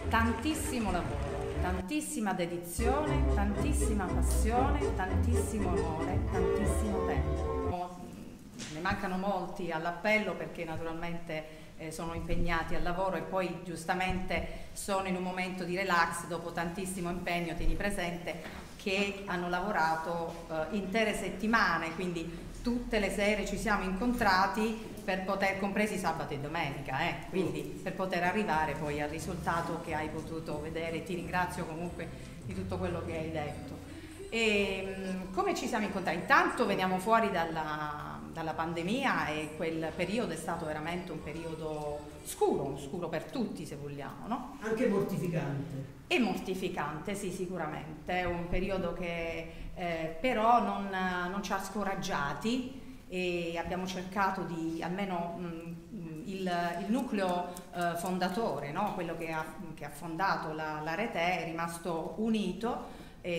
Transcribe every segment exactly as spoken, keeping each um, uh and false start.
tantissimo lavoro, tantissima dedizione, tantissima passione, tantissimo amore, tantissimo tempo. Ne mancano molti all'appello perché naturalmente eh, sono impegnati al lavoro e poi giustamente sono in un momento di relax dopo tantissimo impegno. Tieni presente che hanno lavorato eh, intere settimane, quindi tutte le sere ci siamo incontrati per poter, compresi sabato e domenica, eh, quindi per poter arrivare poi al risultato che hai potuto vedere. Ti ringrazio comunque di tutto quello che hai detto. E, come ci siamo incontrati? Intanto veniamo fuori dalla, dalla pandemia e quel periodo è stato veramente un periodo scuro, scuro per tutti se vogliamo, no? Anche mortificante. E mortificante, sì, sicuramente, è un periodo che eh, però non, non ci ha scoraggiati e abbiamo cercato di, almeno mh, il, il nucleo eh, fondatore, no? Quello che ha, che ha fondato la, la Rete è rimasto unito.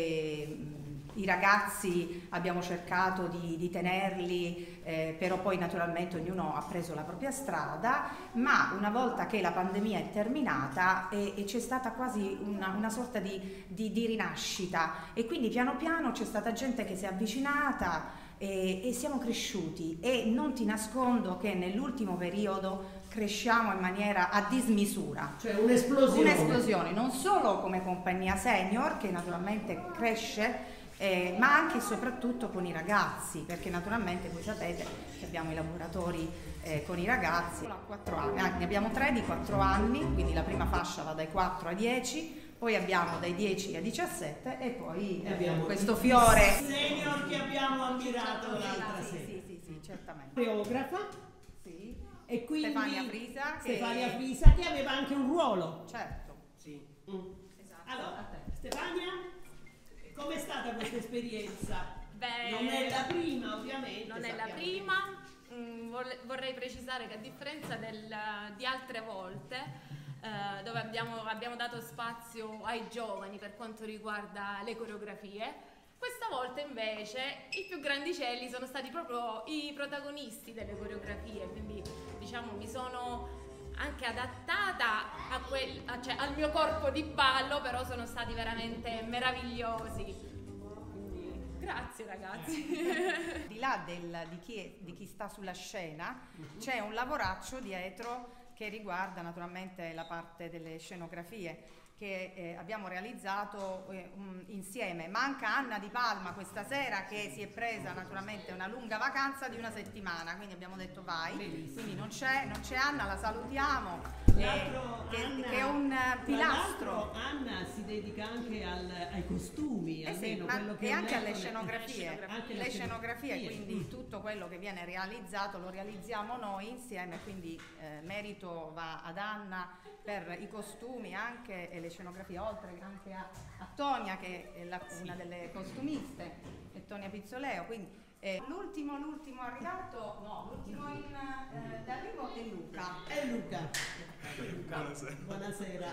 E, mh, i ragazzi abbiamo cercato di, di tenerli, eh, però poi naturalmente ognuno ha preso la propria strada, ma una volta che la pandemia è terminata e, e c'è stata quasi una, una sorta di, di, di rinascita e quindi piano piano c'è stata gente che si è avvicinata e, e siamo cresciuti, e non ti nascondo che nell'ultimo periodo cresciamo in maniera a dismisura, cioè un'esplosione, un'esplosione non solo come compagnia senior che naturalmente cresce, Eh, ma anche e soprattutto con i ragazzi, perché naturalmente voi sapete che abbiamo i laboratori eh, con i ragazzi a quattro anni, ah, ne abbiamo tre di quattro anni, quindi la prima fascia va dai quattro ai dieci, poi abbiamo dai dieci ai diciassette e poi eh, abbiamo questo fiore senior che abbiamo ammirato l'altra sì, sera. Sì, sì, sì, certamente. Coreografa. Sì. E quindi Stefania Frisa, che... Stefania Frisa che aveva anche un ruolo. Certo. Sì. Mm. Esatto. Allora, Stefania, com'è stata questa esperienza? Beh, non è la prima, ovviamente. Non è la prima. Mm, vorrei precisare che a differenza del, di altre volte eh, dove abbiamo, abbiamo dato spazio ai giovani per quanto riguarda le coreografie, questa volta invece i più grandicelli sono stati proprio i protagonisti delle coreografie, quindi diciamo mi sono anche adattata a quel, a, cioè, al mio corpo di ballo, però sono stati veramente meravigliosi. Quindi, grazie ragazzi. Di là del, di, chi è, di chi sta sulla scena c'è un lavoraccio dietro che riguarda naturalmente la parte delle scenografie che eh, abbiamo realizzato eh, um, insieme. Manca Anna Di Palma questa sera, che si è presa naturalmente una lunga vacanza di una settimana, quindi abbiamo detto vai. Bellissimo. Quindi non c'è non c'è Anna, la salutiamo, eh, che, Anna, che è un pilastro. Anna si dedica anche al, ai costumi, eh sì, ma quello che e anche letto, alle scenografie, anche anche le scenografie, scenografie, quindi mm. tutto quello che viene realizzato lo realizziamo noi insieme, quindi eh, merito va ad Anna per i costumi anche e le scenografie, oltre anche a, a Tonia che è la, una delle costumiste, e Tonia Pizzoleo. Quindi eh, l'ultimo l'ultimo arrivato, no, l'ultimo in eh, d'arrivo è Luca. È Luca. Luca. Buonasera. Buonasera.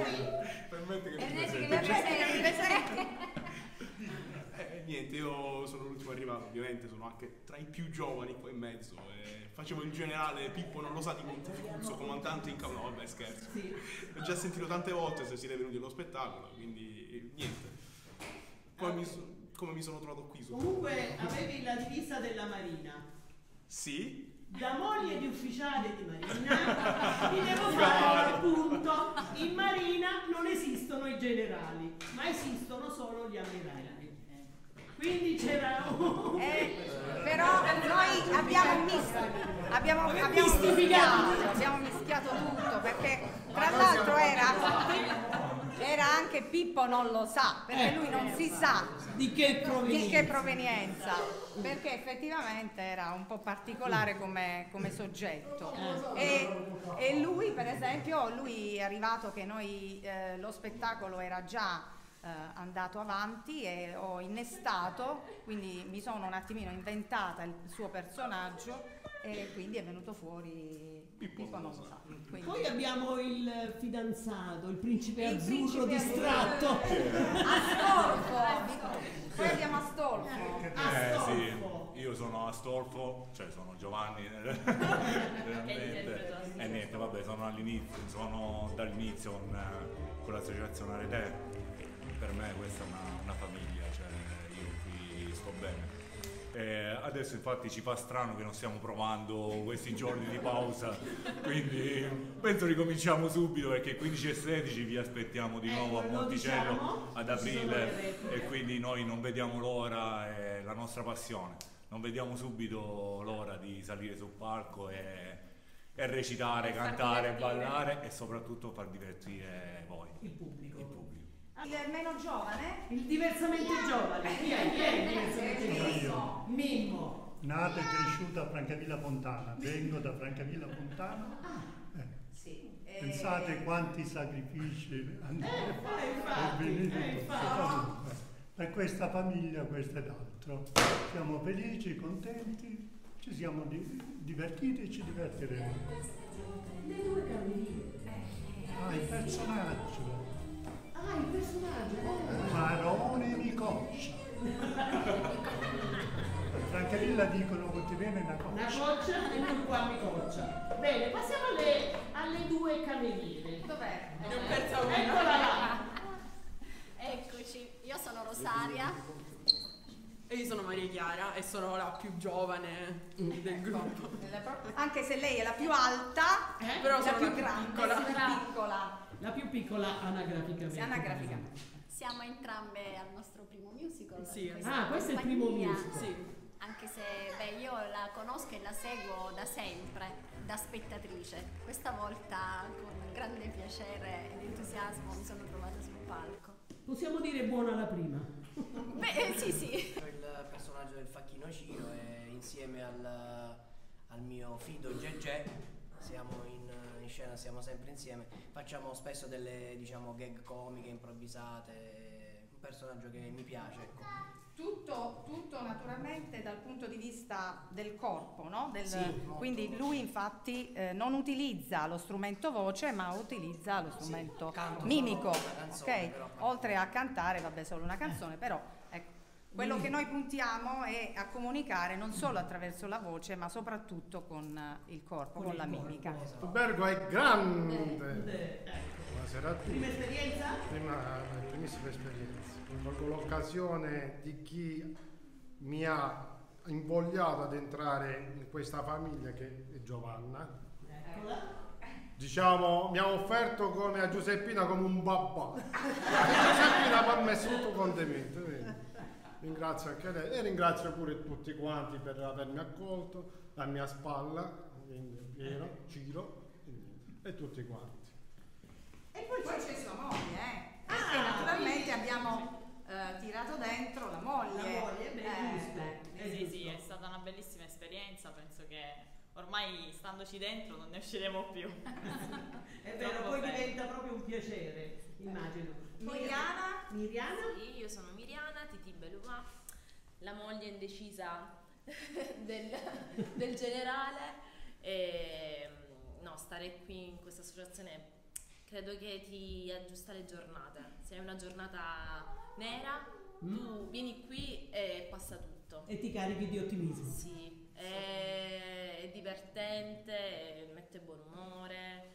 Permette che mi presenti. Eh, niente, io sono l'ultimo arrivato, ovviamente sono anche tra i più giovani qua in mezzo. Eh, facevo il generale Pippo non lo sa di Montefuzzo, comandante in capo. No, vabbè, scherzo. Sì. Ho già sentito tante volte se siete venuti allo spettacolo, quindi niente. Poi mi so, come mi sono trovato qui? Comunque avevi la divisa della Marina. Sì. Da moglie di ufficiale di Marina vi devo fare un appunto. In Marina non esistono i generali, ma esistono solo gli ammiragli. Quindi c'era un... Eh, però noi abbiamo misto, abbiamo, abbiamo, mischiato, abbiamo mischiato tutto, perché tra l'altro era, era anche Pippo non lo sa, perché lui non si sa di che provenienza, di che provenienza perché effettivamente era un po' particolare come, come soggetto. E, e lui per esempio, lui è arrivato che noi, eh, lo spettacolo era già Uh, andato avanti e ho innestato, quindi mi sono un attimino inventata il suo personaggio e quindi è venuto fuori Pippo, Pippo non lo sa. Quindi... Poi abbiamo il fidanzato, il principe il azzurro principe distratto. Astolfo. Poi abbiamo Astolfo. Eh, Astolfo. Sì, io sono Astolfo, cioè sono Giovanni. E niente, vabbè, sono all'inizio, sono dall'inizio con, con l'associazione Arete. Per me questa è una, una famiglia, cioè io qui sto bene. Eh, adesso infatti ci fa strano che non stiamo provando questi giorni di pausa, quindi penso ricominciamo subito, perché il quindici e sedici vi aspettiamo di nuovo a Monticello ad aprile, e quindi noi non vediamo l'ora, è la nostra passione, non vediamo subito l'ora di salire sul palco e, e recitare, cantare, ballare e soprattutto far divertire voi, il pubblico. Il pubblico. Il meno giovane? Il diversamente giovane. Chi è? Chi è il diversamente giovane? Mimmo. Nata e cresciuta a Francavilla Fontana, vengo da Francavilla Fontana. Eh. Sì. Eh, Pensate quanti sacrifici hanno Eh, per venire eh, eh, per questa famiglia, questo ed altro. Siamo felici, contenti, ci siamo di- divertiti e ci divertiremo. Le due camminine. Ah, il personaggio. Ah, il personaggio. Marone Micoccia. A Francavilla dicono che ti viene una Una coccia. coccia e noi qua mi coccia. Bene, passiamo alle, alle due cameriere. Dov'è? Ne ho persa una. Eccola là. Eccoci, io sono Rosaria. E io sono Maria Chiara e sono la più giovane del gruppo. Anche se lei è la più alta, Eh? Però la sono più la più grande, piccola. la più piccola. La più piccola anagraficamente. Sì, anagraficamente. Siamo entrambe al nostro primo musical. Sì. Questa Ah, questo è il primo compagnia, musical. Sì. Anche se beh, io la conosco e la seguo da sempre, da spettatrice. Questa volta con grande piacere ed entusiasmo mi sono trovata sul palco. Possiamo dire buona la prima. Beh, sì, sì. Il personaggio del facchino Ciro e insieme al, al mio fido Gegè siamo in, in scena, siamo sempre insieme, facciamo spesso delle diciamo gag comiche improvvisate, un personaggio che mi piace, ecco. Tutto, tutto naturalmente dal punto di vista del corpo, no? Del- Sì, molto, quindi molto. lui infatti eh, non utilizza lo strumento voce, ma utilizza lo strumento canto mimico, solo una canzone, ok? però. Oltre a cantare, vabbè, solo una canzone, però ecco, quello che noi puntiamo è a comunicare non solo attraverso la voce, ma soprattutto con eh, il corpo, con, il la corpo, mimica. esatto. L'albergo è grande. Eh, ecco. Buonasera a tutti. Prima esperienza? Prima, primissima esperienza. Colgo l'occasione di chi mi ha invogliato ad entrare in questa famiglia che è Giovanna. Eccola. Diciamo, mi ha offerto come a Giuseppina come un babà. Giuseppina mi ha messo tutto contemente. Vedi? Ringrazio anche lei e ringrazio pure tutti quanti per avermi accolto, la mia spalla, quindi Piero, Ciro e tutti quanti. E poi c'è sua moglie, eh? Ah, Perché naturalmente sì. abbiamo eh, tirato dentro la moglie. La moglie, beh, Eh, giusto. beh. È Sì, giusto. sì, è stata una bellissima esperienza, penso che ormai standoci dentro non ne usciremo più. È vero, Troppo poi bello. diventa proprio un piacere, immagino. Miriana? Miriana? Sì, io sono Miriana Titi Beluma, la moglie indecisa del, del generale. E, no, stare qui in questa associazione credo che ti aggiusta le giornate. Se è una giornata nera, tu vieni qui e passa tutto. E ti carichi di ottimismo. Sì, è, è divertente, mette buon umore.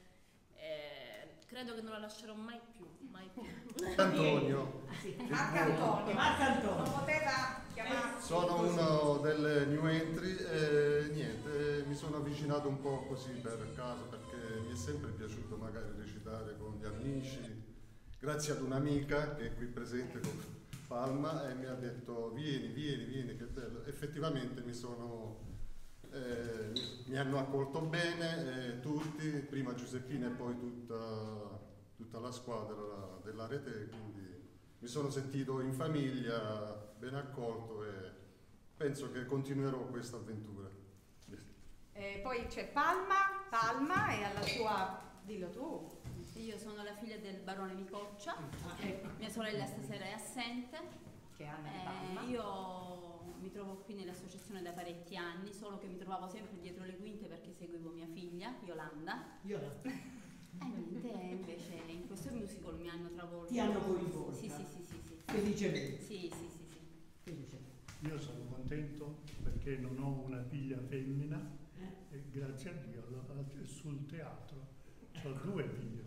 e credo che non la lascerò mai più, mai più. Antonio. Marco Antonio. Marco Antonio. Non poteva chiamarsi Sono così. uno delle new entry e niente, mi sono avvicinato un po' così per caso perché mi è sempre piaciuto magari recitare con gli amici, grazie ad un'amica che è qui presente con Palma e mi ha detto vieni, vieni, vieni, che bello. Effettivamente mi sono, eh, mi- mi hanno accolto bene eh, tutti, prima Giuseppina e poi tutta, tutta la squadra della rete, quindi mi sono sentito in famiglia, ben accolto e penso che continuerò questa avventura. Eh, poi c'è Palma, Palma e alla sua, dillo tu. Io sono la figlia del barone Micoccia, mia sorella stasera è assente. Che anni di Eh, Palma? io mi trovo qui nell'associazione da parecchi anni, solo che mi trovavo sempre dietro le quinte perché seguivo mia figlia, Yolanda. Yolanda. E niente, invece in questo musical mi hanno travolto. Ti hanno coinvolta? Sì, sì, sì, sì, sì. Felicemente. Sì, sì, sì, sì. Felicemente. Io sono contento perché non ho una figlia femmina Eh? e grazie a Dio la- sul teatro c'è sono due figli.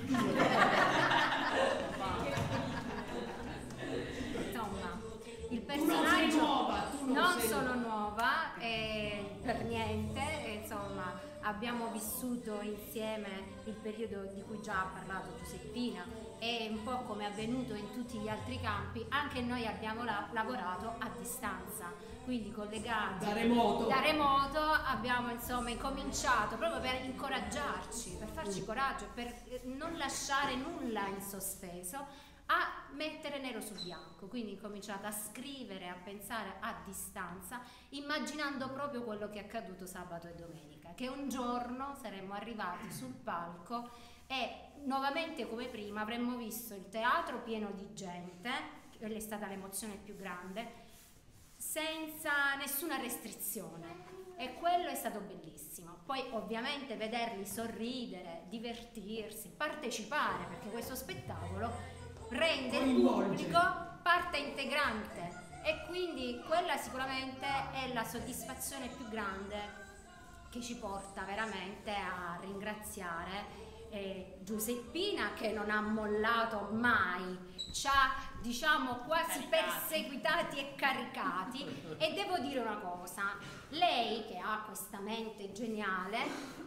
Insomma, il personaggio nuova, tu non non sei- sono nuova eh, per niente, e, insomma abbiamo vissuto insieme il periodo di cui già ha parlato Giuseppina, e un po' come è avvenuto in tutti gli altri campi, anche noi abbiamo la- lavorato a distanza, quindi collegati Da remoto. da remoto abbiamo insomma incominciato proprio per incoraggiarci, per farci coraggio, per eh, non lasciare nulla in sospeso, a mettere nero su bianco, quindi incominciato a scrivere, a pensare a distanza, immaginando proprio quello che è accaduto sabato e domenica, che un giorno saremmo arrivati sul palco e nuovamente come prima avremmo visto il teatro pieno di gente, quella è stata l'emozione più grande, senza nessuna restrizione, e quello è stato bellissimo. Poi ovviamente vederli sorridere, divertirsi, partecipare, perché questo spettacolo rende il Coinvolge. pubblico parte integrante, e quindi quella sicuramente è la soddisfazione più grande che ci porta veramente a ringraziare eh, Giuseppina, che non ha mollato mai, ci ha diciamo quasi perseguitati e caricati. E devo dire una cosa, lei che ha questa mente geniale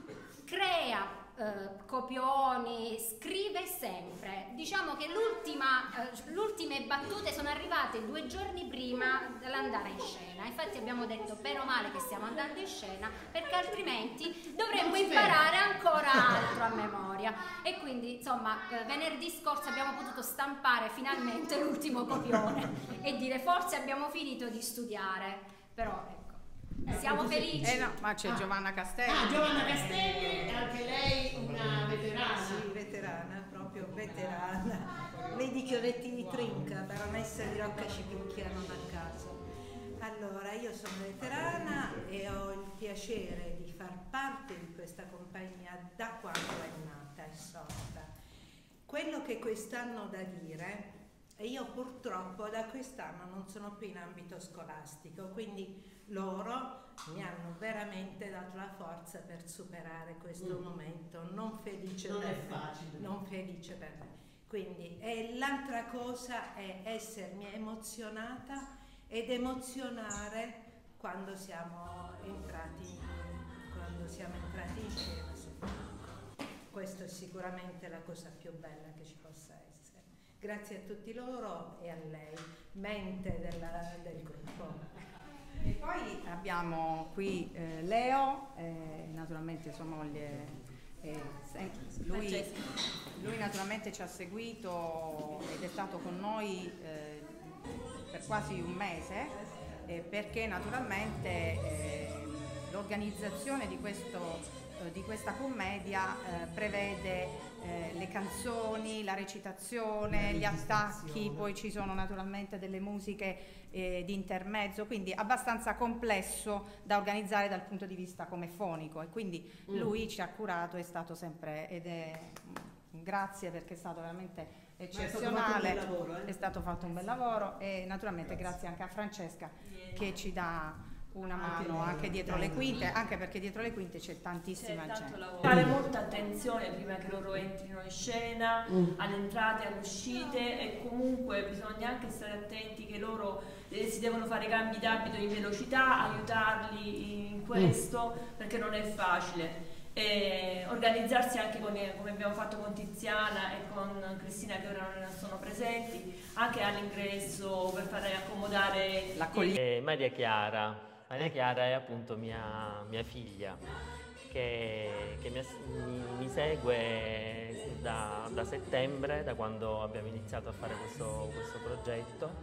crea eh, copioni, scrive sempre. Diciamo che l'ultima, eh, le ultime battute sono arrivate due giorni prima dell'andare in scena. Infatti abbiamo detto bene o male che stiamo andando in scena, perché altrimenti dovremmo imparare ancora altro a memoria. E quindi insomma eh, venerdì scorso abbiamo potuto stampare finalmente l'ultimo copione e dire forse abbiamo finito di studiare, però ecco. Siamo felici. Eh no, ma c'è Ah. Giovanna Castelli. Ah, Giovanna Castelli, anche lei una veterana. Sì, veterana, proprio veterana. Lady Chiovetti Trinca, baronessa di Rocca Cipicchia, non a caso. Allora, io sono veterana e ho il piacere di far parte di questa compagnia da quando è nata e sorta. Quello che quest'anno ho da dire, e io purtroppo da quest'anno non sono più in ambito scolastico, quindi loro mi hanno veramente dato la forza per superare questo Mm. momento non felice Non per è me, facile. non felice per me. Quindi e l'altra cosa è essermi emozionata ed emozionare quando siamo entrati quando siamo entrati in scena sul palco. Questa è sicuramente la cosa più bella che ci possa essere. Grazie a tutti loro e a lei, mente della- del gruppo. E poi abbiamo qui eh, Leo, eh, naturalmente sua moglie, eh, se- lui, lui naturalmente ci ha seguito ed è stato con noi eh, per quasi un mese, eh, perché naturalmente eh, l'organizzazione di, questo, eh, di questa commedia eh, prevede eh, le canzoni, la recitazione, gli attacchi, poi ci sono naturalmente delle musiche eh, di intermezzo, quindi abbastanza complesso da organizzare dal punto di vista come fonico, e quindi Mm. lui ci ha curato, è stato sempre, ed è grazie, perché è stato veramente Ma è stato fatto un eccezionale, bel lavoro, eh? è stato fatto un bel lavoro, e naturalmente grazie, anche a Francesca che ci dà una Anche mano lei, anche dietro le tanto. quinte, anche perché dietro le quinte c'è tantissima gente. Fare molta attenzione prima che loro entrino in scena, Mm. all'entrata e all'uscite, e comunque bisogna anche stare attenti che loro eh, si devono fare cambi d'abito in velocità, aiutarli in questo, perché non è facile. E organizzarsi anche con, come abbiamo fatto con Tiziana e con Cristina, che ora non sono presenti, anche all'ingresso per fare accomodare Eh, Maria Chiara. Maria Chiara è appunto mia, mia figlia, che, che mi, ass- mi- mi segue da, da settembre, da quando abbiamo iniziato a fare questo, questo progetto,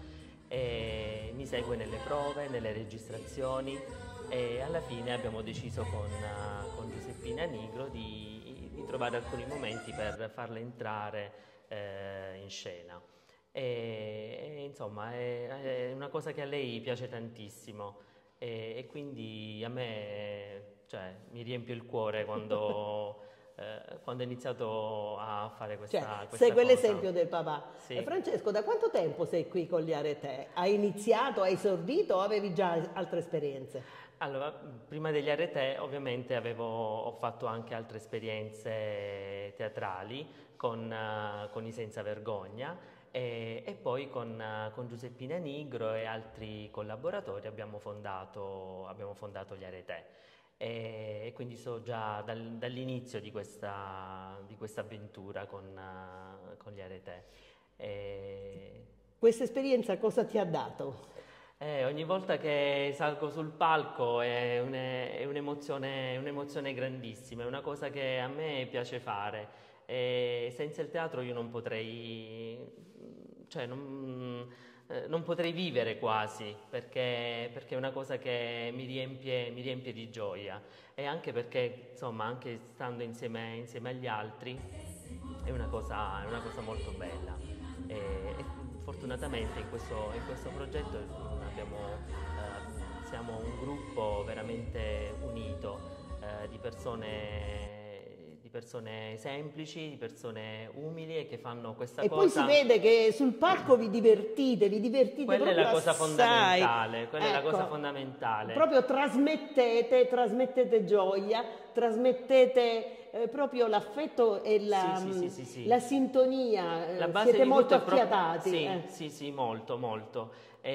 e mi segue nelle prove, nelle registrazioni, e alla fine abbiamo deciso con, eh, con Giuseppina Nigro di, di trovare alcuni momenti per farla entrare eh, in scena. E, e, insomma è, è una cosa che a lei piace tantissimo, e, e quindi a me, cioè, mi riempie il cuore quando, eh, quando ho iniziato a fare questa, Cioè, questa segue cosa. l'esempio del papà. Sì. E Francesco, da quanto tempo sei qui con gli Arete? Hai iniziato, hai esordito o avevi già altre esperienze? Allora, prima degli Arete ovviamente avevo, ho fatto anche altre esperienze teatrali con, uh, con i Senza Vergogna e, e poi con, uh, con Giuseppina Nigro e altri collaboratori abbiamo fondato, abbiamo fondato gli Arete e, e quindi so già dal, dall'inizio di questa, di questa avventura con, uh, con gli Arete. E... Questa esperienza cosa ti ha dato? Eh, ogni volta che salgo sul palco è, un, è un'emozione, un'emozione grandissima, è una cosa che a me piace fare e senza il teatro io non potrei, cioè non, eh, non potrei vivere quasi, perché, perché è una cosa che mi riempie, mi riempie di gioia e anche perché insomma anche stando insieme, insieme agli altri è una cosa, è una cosa molto bella e, e fortunatamente in questo, in questo progetto abbiamo, eh, siamo un gruppo veramente unito eh, di persone, di persone semplici, di persone umili e che fanno questa e cosa. E poi si vede che sul palco vi divertite, vi divertite quella proprio è la cosa assai. fondamentale, quella ecco, è la cosa fondamentale. Proprio trasmettete, trasmettete gioia, trasmettete eh, proprio l'affetto e la, sì, sì, sì, sì, sì. la sintonia, la base siete di molto tutto è affiatati. Proprio, sì, eh. sì, sì, molto, molto.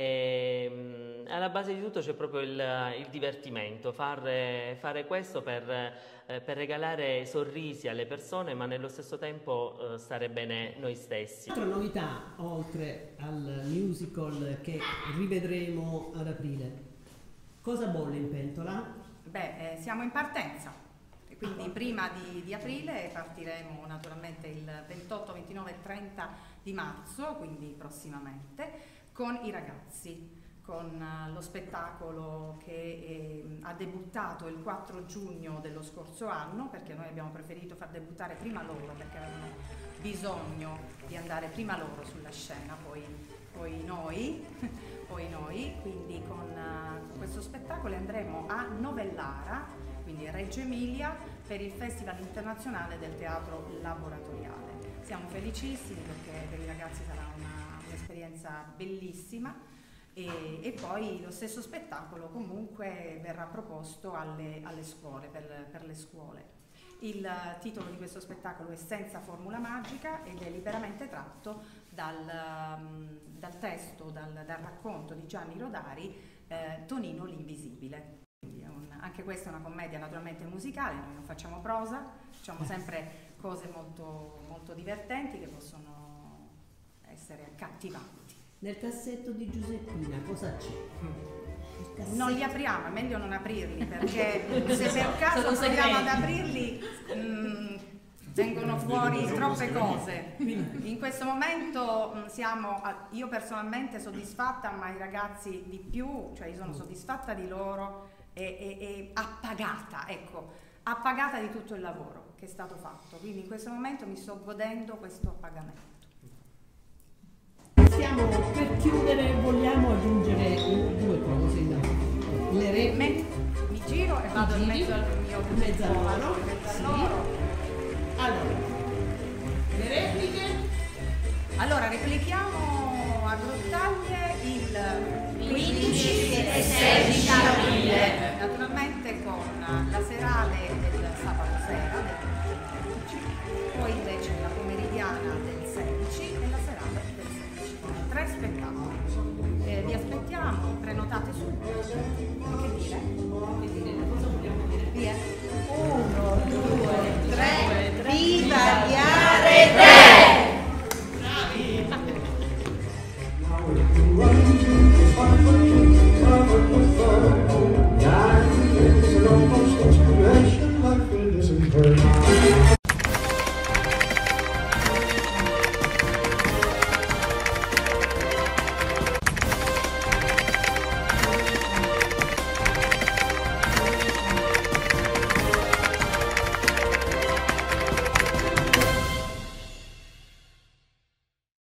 E, alla base di tutto c'è proprio il, il divertimento, far, fare questo per, eh, per regalare sorrisi alle persone ma nello stesso tempo eh, stare bene noi stessi. Altra novità oltre al musical che rivedremo ad aprile, cosa bolle in pentola? Beh, eh, siamo in partenza, quindi prima di, di aprile partiremo naturalmente il ventotto, ventinove e trenta di marzo, quindi prossimamente, con i ragazzi, con uh, lo spettacolo che eh, ha debuttato il quattro giugno dello scorso anno, perché noi abbiamo preferito far debuttare prima loro, perché avevano bisogno di andare prima loro sulla scena, poi, poi noi, poi noi, quindi con uh, questo spettacolo andremo a Novellara, quindi Reggio Emilia, per il Festival Internazionale del Teatro Laboratoriale. Siamo felicissimi perché per i ragazzi sarà una un'esperienza bellissima e, e poi lo stesso spettacolo comunque verrà proposto alle, alle scuole, per, per le scuole. Il titolo di questo spettacolo è Senza formula magica ed è liberamente tratto dal, dal testo, dal, dal racconto di Gianni Rodari, eh, Tonino l'Invisibile. Quindi è un, anche questa è una commedia naturalmente musicale, noi non facciamo prosa, facciamo sempre cose molto, molto divertenti che possono essere accattivanti. Nel cassetto di Giuseppina cosa c'è? Non li apriamo, è meglio non aprirli perché se per caso proviamo ad aprirli mh, vengono fuori troppe cose. In questo momento mh, siamo, io personalmente soddisfatta, ma i ragazzi di più, cioè io sono soddisfatta di loro e, e, e appagata, ecco, appagata di tutto il lavoro che è stato fatto. Quindi in questo momento mi sto godendo questo appagamento. Stiamo per chiudere, vogliamo aggiungere due cose. Le re... Me, mi giro e vado in mezzo al mio mezzo a loro. Sì.